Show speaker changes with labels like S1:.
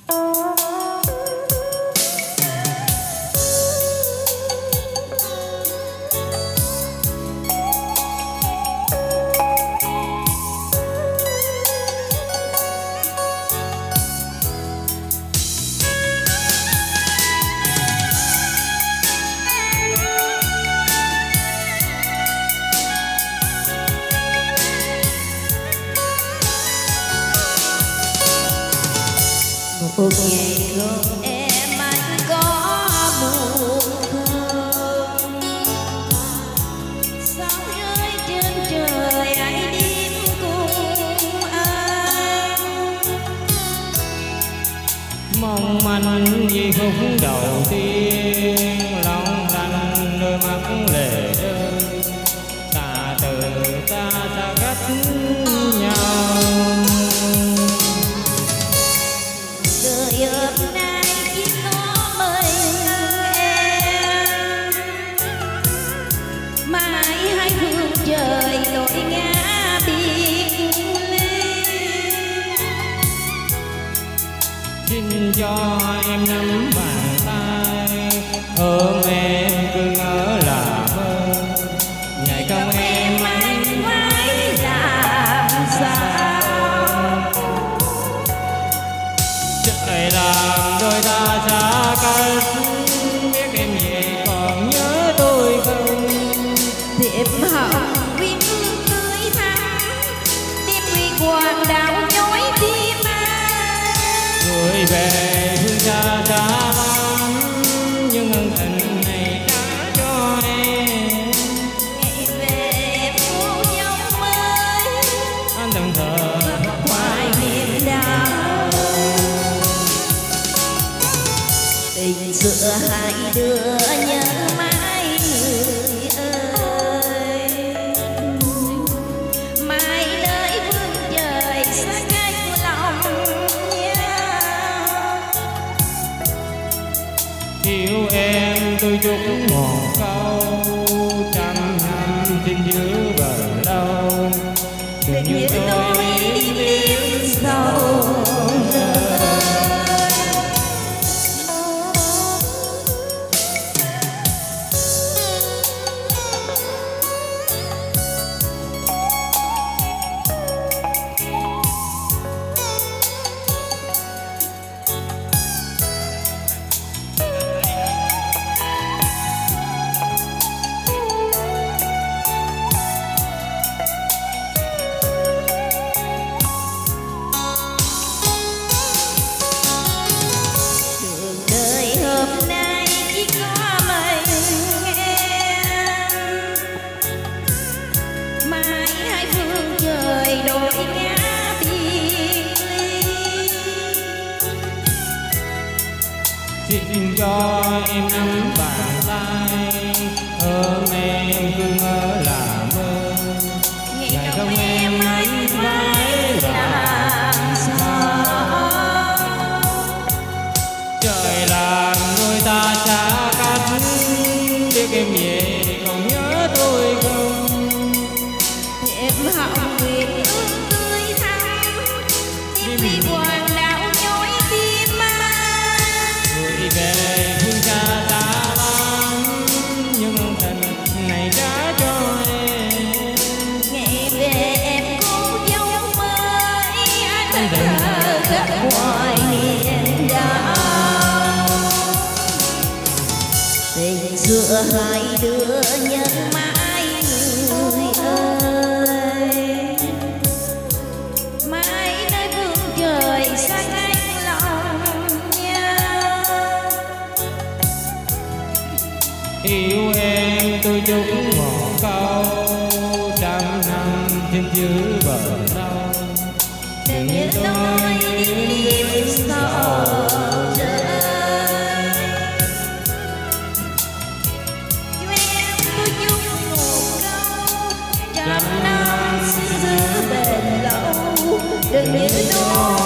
S1: Một ngày không em anh có buồn không? Sao rơi trên trời ai đêm cùng anh?
S2: Mong manh vì khúc đầu tiên, lòng đành đôi mắt lệ rơi. Ta từ ta xa cách nhau.
S1: Đời hôm nay chỉ có mình em, mãi hai phương trời lối ngã biệt ly.
S2: Xin cho em nắm bàn tay, ôm em cứ ngỡ là mơ. Ngày không em anh
S1: phải làm sao?
S2: Trời làm đôi ta xa cách, biết em về còn nhớ tôi không?
S1: Thiệp hồng quyên hương tươi thắm, đêm quy hoàng đạo nhói tim anh.
S2: Người về phương xa xa lắm, nhưng ân tình này đã cho em.
S1: Ngày về phố dấu mới,
S2: Anh từng thờ
S1: hoài niệm đau. Tình giữa hai đứa nhớ mãi người ơi, mãi nơi phương trời xa cách lòng nhau.
S2: yêu em tôi chúc một câu, trăm năm xin giữ bờ lâu. Đừng như tôi
S1: Tiếng sầu
S2: xin cho em nắm bàn tay, ôm em cứ ngỡ là mơ. Ngày không em anh phải làm sao? Trời làm đôi ta xa cách, biết em về còn nhớ tôi không?
S1: em hồng nguyện ước tươi thắm, tim vì hoàng đạo nhói tim anh.
S2: Người về phương xa xa lắm, nhưng ân tình này đã cho em.
S1: Ngày về em cô dâu mới, anh thở gấp hoài niềm đau. Tình giữa hai đứa nhớ mãi người ơi, mãi nơi phương trời xa cách lòng nhau.
S2: Yêu em tôi chúc một câu, trăm năm xin giữ bờ lâu.
S1: Đừng như tôi đi sầu rơi. Yêu em tôi chúc một câu, trăm năm xin giữ bền lâu. Đừng như tôi